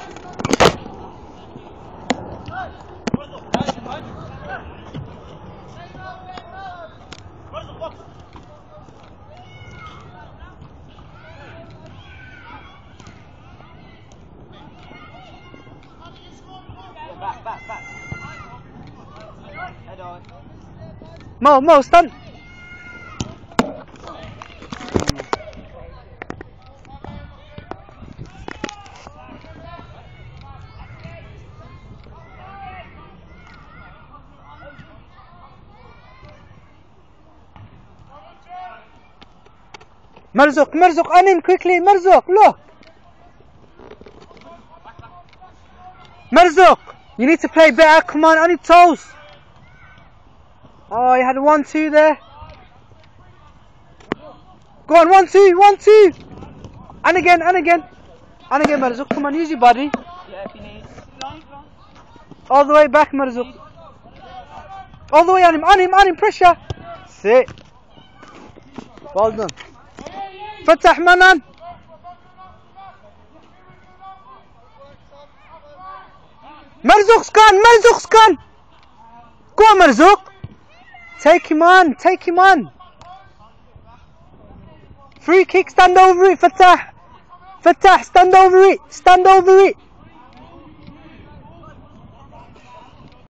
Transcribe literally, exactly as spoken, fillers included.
Back, back, back. Head on. Mo, Mo, stand. Marzouk, Marzouk, on in quickly, Marzouk, look. Marzouk, you need to play better, come on, on your toes. Oh, you had a one two there. Go on, one two, one two. And again, and again. And again, Marzouk, come on, use your body. Yeah, if you need. All the way back, Marzouk. All the way on him, on him, on him, pressure. Sit. Well done. Fatah Manan. Marzouk's gone, Marzouk's gone. Go on, Marzouk. Take him on, take him on. Free kick, stand over it, Fatah. Fatah, stand over it, stand over it.